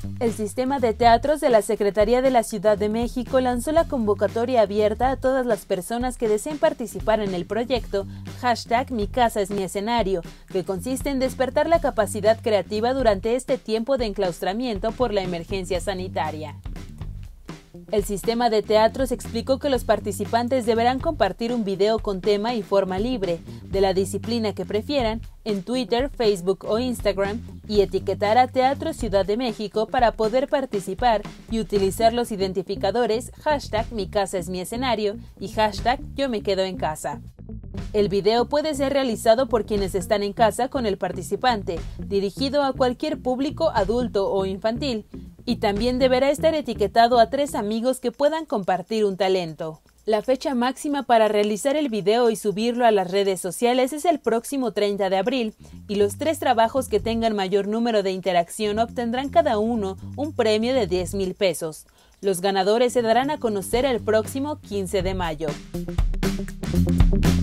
El Sistema de Teatros de la Secretaría de la Ciudad de México lanzó la convocatoria abierta a todas las personas que deseen participar en el proyecto #Mi Casa es mi escenario, que consiste en despertar la capacidad creativa durante este tiempo de enclaustramiento por la emergencia sanitaria. El Sistema de Teatros explicó que los participantes deberán compartir un video con tema y forma libre, de la disciplina que prefieran, en Twitter, Facebook o Instagram, y etiquetar a Teatro Ciudad de México para poder participar y utilizar los identificadores #Mi Casa es mi escenario y #Yo me quedo en casa. El video puede ser realizado por quienes están en casa con el participante, dirigido a cualquier público adulto o infantil, y también deberá estar etiquetado a 3 amigos que puedan compartir un talento. La fecha máxima para realizar el video y subirlo a las redes sociales es el próximo 30 de abril, y los 3 trabajos que tengan mayor número de interacción obtendrán cada uno un premio de 10,000 pesos. Los ganadores se darán a conocer el próximo 15 de mayo.